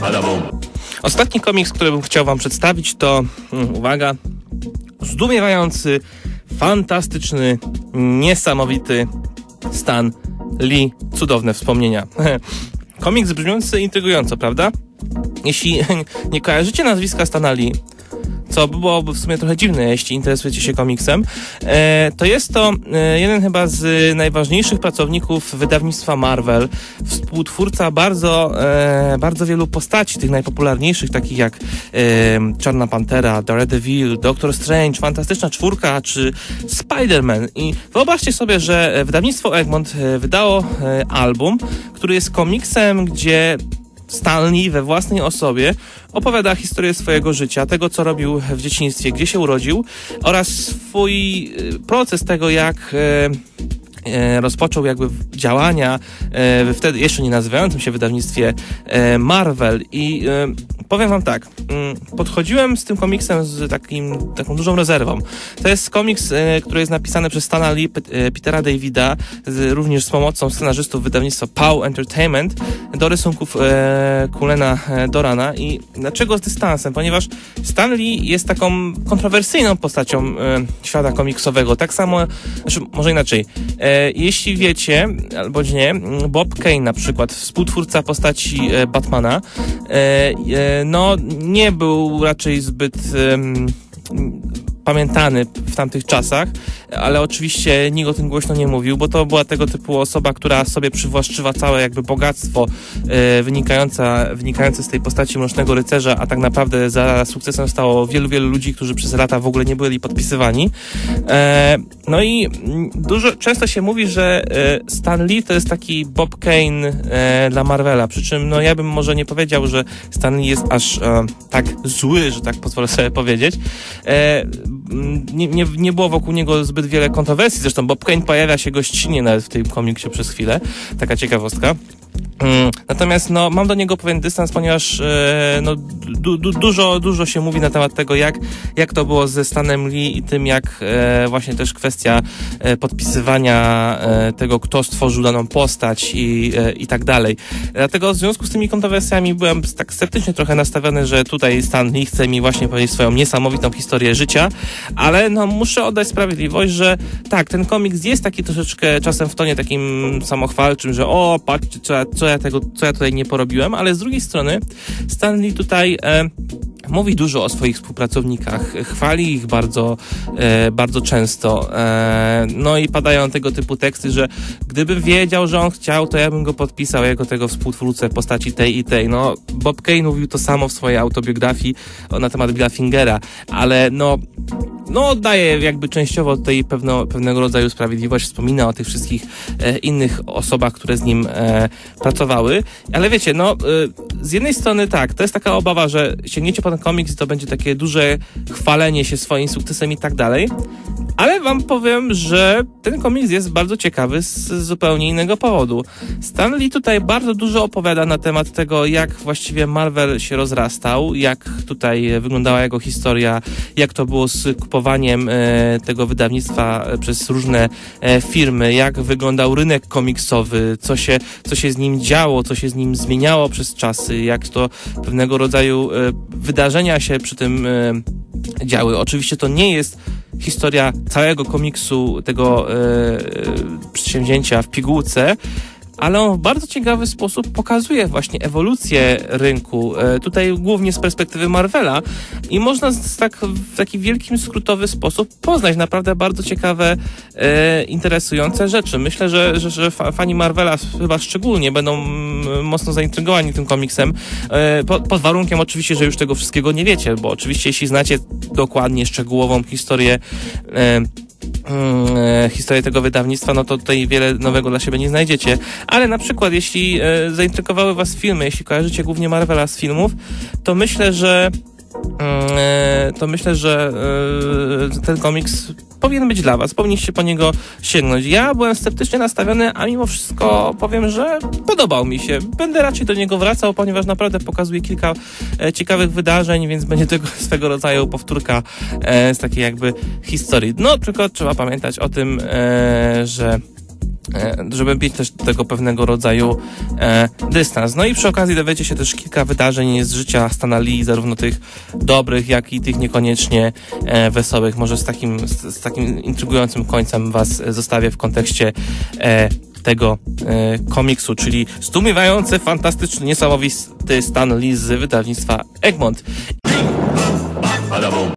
Ostatni komiks, który bym chciał wam przedstawić, to, uwaga, zdumiewający, fantastyczny, niesamowity Stan Lee, cudowne wspomnienia. Komiks brzmiący intrygująco, prawda? Jeśli nie kojarzycie nazwiska Stana Lee, co byłoby w sumie trochę dziwne, jeśli interesujecie się komiksem, to jest to jeden chyba z najważniejszych pracowników wydawnictwa Marvel, współtwórca bardzo wielu postaci, tych najpopularniejszych, takich jak Czarna Pantera, Daredevil, Doctor Strange, Fantastyczna Czwórka czy Spider-Man. I wyobraźcie sobie, że wydawnictwo Egmont wydało album, który jest komiksem, gdzie Stan Lee we własnej osobie opowiada historię swojego życia, tego co robił w dzieciństwie, gdzie się urodził oraz swój proces tego, jak rozpoczął jakby działania w wtedy jeszcze nie nazywającym się wydawnictwie Marvel. I powiem wam tak, podchodziłem z tym komiksem z taką dużą rezerwą. To jest komiks, który jest napisany przez Stana Lee, Petera Davida, również z pomocą scenarzystów wydawnictwa POW Entertainment, do rysunków Kullena Dorana. I dlaczego z dystansem? Ponieważ Stan Lee jest taką kontrowersyjną postacią świata komiksowego. Tak samo, znaczy może inaczej, jeśli wiecie, albo nie, Bob Kane na przykład, współtwórca postaci Batmana, no nie był raczej zbyt pamiętany w tamtych czasach, ale oczywiście nikt o tym głośno nie mówił, bo to była tego typu osoba, która sobie przywłaszczyła całe jakby bogactwo wynikające z tej postaci Mrocznego Rycerza, a tak naprawdę za sukcesem stało wielu ludzi, którzy przez lata w ogóle nie byli podpisywani. No i często się mówi, że Stan Lee to jest taki Bob Kane dla Marvela, przy czym no ja bym może nie powiedział, że Stan Lee jest aż tak zły, że tak pozwolę sobie powiedzieć. Nie było wokół niego zbyt wiele kontrowersji, zresztą Bob Kane pojawia się gościnnie nawet w tym komiksie przez chwilę, taka ciekawostka. Natomiast no, mam do niego pewien dystans, ponieważ no, dużo się mówi na temat tego, jak to było ze Stanem Lee i tym, jak właśnie też kwestia podpisywania tego, kto stworzył daną postać i tak dalej. Dlatego w związku z tymi kontrowersjami byłem tak sceptycznie trochę nastawiony, że tutaj Stan Lee chce mi właśnie powiedzieć swoją niesamowitą historię życia, ale no, muszę oddać sprawiedliwość, że tak, ten komiks jest taki troszeczkę czasem w tonie takim samochwalczym, że o, patrzcie, co ja tutaj nie porobiłem, ale z drugiej strony Stan Lee tutaj mówi dużo o swoich współpracownikach, chwali ich bardzo często. No i padają tego typu teksty, że gdybym wiedział, że on chciał, to ja bym go podpisał jako tego współtwórcę w postaci tej i tej. No, Bob Kane mówił to samo w swojej autobiografii na temat Billa Fingera, ale no daje jakby częściowo tutaj pewnego rodzaju sprawiedliwość, wspomina o tych wszystkich innych osobach, które z nim pracowały, ale wiecie, no z jednej strony tak, to jest taka obawa, że sięgniecie po ten komiks i to będzie takie duże chwalenie się swoim sukcesem i tak dalej, ale wam powiem, że ten komiks jest bardzo ciekawy z zupełnie innego powodu. Stan Lee tutaj bardzo dużo opowiada na temat tego, jak właściwie Marvel się rozrastał, jak tutaj wyglądała jego historia, jak to było z kupowaniem tego wydawnictwa przez różne firmy, jak wyglądał rynek komiksowy, co się z nim działo, co się z nim zmieniało przez czasy, jak to pewnego rodzaju wydarzenia się przy tym działy. Oczywiście to nie jest historia całego komiksu, tego przedsięwzięcia w pigułce, ale on w bardzo ciekawy sposób pokazuje właśnie ewolucję rynku, tutaj głównie z perspektywy Marvela i można w taki wielkim, skrótowy sposób poznać naprawdę bardzo ciekawe, interesujące rzeczy. Myślę, że fani Marvela chyba szczególnie będą mocno zaintrygowani tym komiksem, pod warunkiem oczywiście, że już tego wszystkiego nie wiecie, bo oczywiście jeśli znacie dokładnie, szczegółową historię tego wydawnictwa, no to tutaj wiele nowego dla siebie nie znajdziecie. Ale na przykład, jeśli zaintrygowały was filmy, jeśli kojarzycie głównie Marvela z filmów, to myślę, że ten komiks powinien być dla was, powinniście po niego sięgnąć. Ja byłem sceptycznie nastawiony, a mimo wszystko powiem, że podobał mi się. Będę raczej do niego wracał, ponieważ naprawdę pokazuje kilka ciekawych wydarzeń, więc będzie tego swego rodzaju powtórka z takiej jakby historii. No, tylko trzeba pamiętać o tym, że żeby mieć też do tego pewnego rodzaju dystans. No i przy okazji dowiecie się też kilka wydarzeń z życia Stana Lee, zarówno tych dobrych, jak i tych niekoniecznie wesołych. Może z takim intrygującym końcem was zostawię w kontekście tego komiksu, czyli zdumiewający, fantastyczny, niesamowity Stan Lee z wydawnictwa Egmont.